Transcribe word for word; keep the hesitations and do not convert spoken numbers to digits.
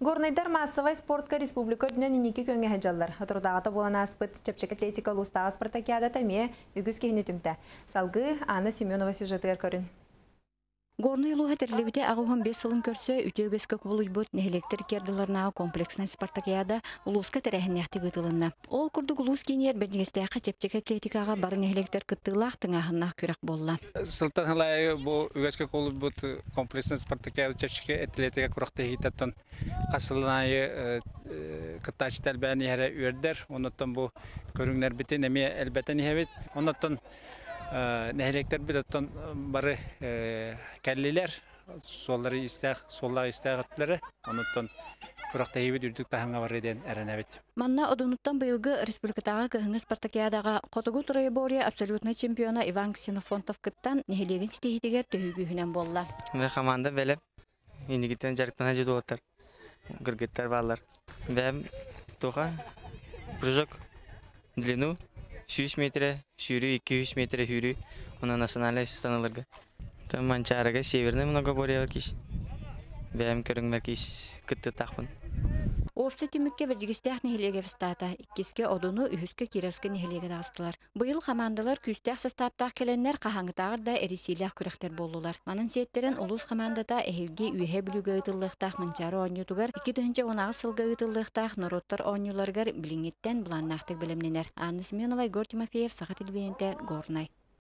Горнайдар массовай спортка республика дүнен инеки көнгө хаджаллар. Отрудағата болан аспыт чепчек атлетика лустағы спартакиада тәме үгіз кейіні түмті. Салғы Анна Семенова сюжетігер көрін. Горный луға терлебіте ағуған бес сылын көрсі үтеугізкі құбылуйбұт нәхелектер керділернаға комплексный спартакиада улуска тәрәхіннәхті ғытылынна. Ол күрдік улус кейнер бәдігістәқі чепчек атлетикаға бары нәхелектер күттілақ тыңағыннақ көрек болла. Сылтағылай бұл үгізкі құбылуйбұт комплексный спартакиада чепчек атлетика құрақта хейтаттан қасылынайы қыттачы тәлбәні әрі өрдер. Оныттан бұл көріңлер біті нәме әлбәтін хәбет. Оныттан Нәхелектер білеттен бары кәлілер, соллары істәқ, соллағы істәқ өттілері, оныттан құрақта ебет үрдік таханға бар еден әрін әбет. Манна одуnuттан быйылғы республикатаға көхіңі спартакиадаға Қотығу Троебория абсолютный чемпиона Иван Ксенофонтов кыттан нәхелеген сетехетігер төхігүйінен болла. Мен команда бәліп, ендігіттен жарықтан әжеді олаттар, гіргеттер балар. Бәм тоға, прыжок, длину, үч метр, шүрі, iki үч метр хүрі, оны национальный станаларға. Там манчарыға северный многоборья кеш. Бәм көріңмәр кеш күтті тақпын. Орсы түмікке вәдігістәқ нехелеге встата, иккеске одуну үхіске киреске нехелеге дағыстылар. Бұйыл командалар күстәқ састаптақ келенлер қағаңытағыр да әресиләқ күректер болулар. Манын сеттерін улус командада әхілге үйе бүлігі ұйтылықтақ манчары ойнютугар, iki тыхынча онағы сылғы ұйтылықтақ нороттар ойнуларғар біліңеттен бұланнақтық білімненер. Анна Семенова, Игорь Тимофеев, Саха телевидениеде, Горнай.